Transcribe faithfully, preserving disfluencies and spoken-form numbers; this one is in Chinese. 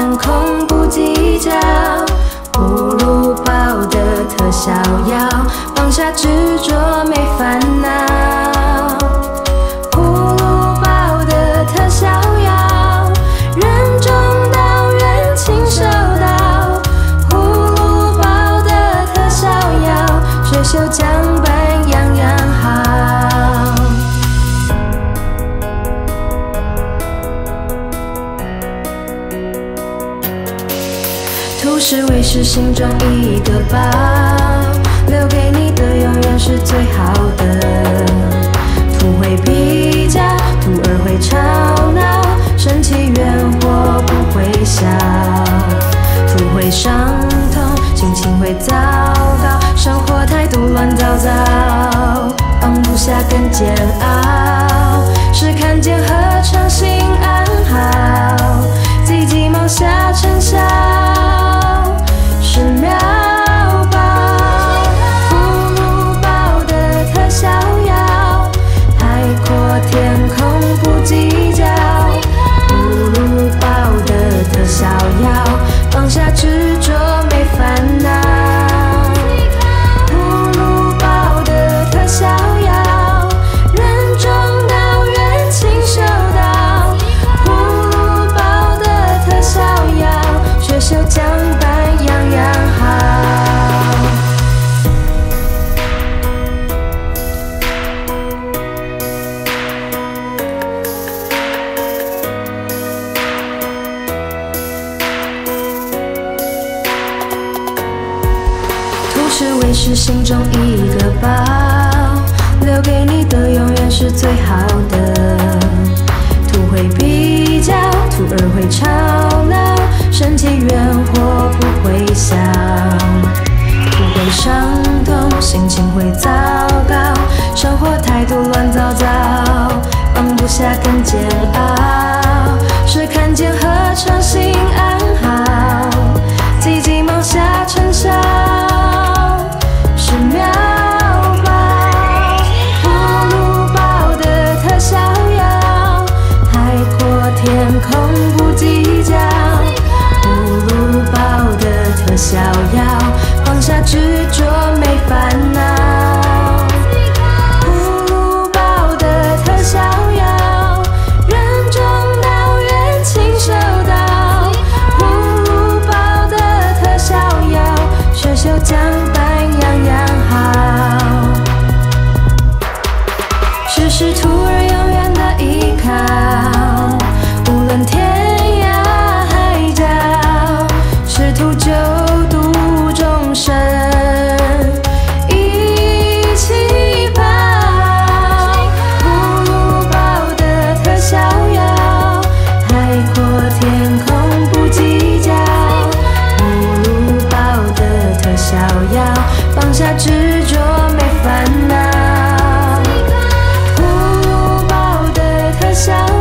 天空不计较，葫芦包的特逍遥，放下执着没烦恼。葫芦包的特逍遥，任重道远轻手到。葫芦包的特逍遥，水袖将板样样好。图是为是心中一个宝，留给你的永远是最好的。图会比较，图儿会吵闹，生气怨火不会消。图会伤痛，心情会糟糕，生活态度乱糟糟，放不下更煎熬。是看见何尝心安好，寂寂梦下尘嚣。是渺宝，葫芦包的特逍遥，海阔天空不计较。葫芦包的特逍遥，放下执着没烦恼。葫芦包的特逍遥，任重道远轻手到。葫芦包的特逍遥，水袖将板样样好。图是为是心中一个宝，留给你的永远是最好的。图会比较，图儿会吵闹，生气怨火不会消。图会伤痛，心情会糟糕，生活态度乱糟糟，放不下更煎熬。是看见何尝心安好，寂寂梦下尘嚣。是渺宝，葫芦包的特逍遥，海阔天空不计较。葫芦包的特逍遥，放下执着没烦恼。葫芦包的特逍遥，任重道远轻手到。葫芦包的特逍遥，水袖将板样样好。是是徒儿永远的依靠，无论天涯海角，试图救度众生一起跑。葫芦包的特逍遥，海阔天空不计较。葫芦包的特逍遥，放下执着没烦恼。葫芦包的特逍遥。